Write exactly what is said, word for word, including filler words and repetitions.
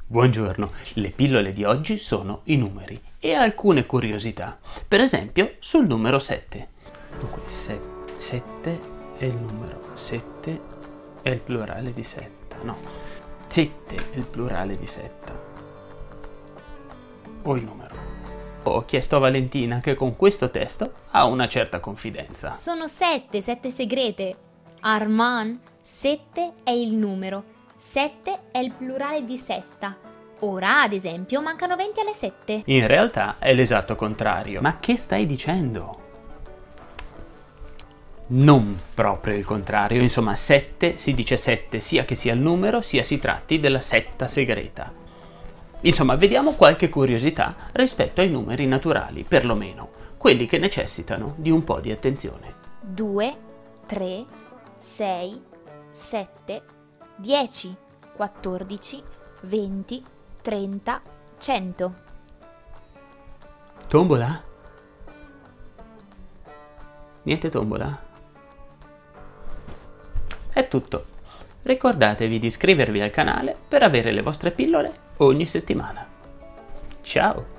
Buongiorno, le pillole di oggi sono i numeri e alcune curiosità, per esempio sul numero sette. Dunque, sette è il numero, sette è il plurale di setta, no, sette è il plurale di setta, o il numero. Ho chiesto a Valentina che con questo testo ha una certa confidenza. Sono sette, sette segrete. Arman, sette è il numero. sette è il plurale di setta. Ora, ad esempio, mancano venti alle sette. In realtà è l'esatto contrario. Ma che stai dicendo? Non proprio il contrario. Insomma, sette si dice sette sia che sia il numero, sia si tratti della setta segreta. Insomma, vediamo qualche curiosità rispetto ai numeri naturali, perlomeno quelli che necessitano di un po' di attenzione. due, tre, sei, sette, dieci, quattordici, venti, trenta, cento. Tombola? Niente tombola? È tutto. Ricordatevi di iscrivervi al canale per avere le vostre pillole ogni settimana. Ciao!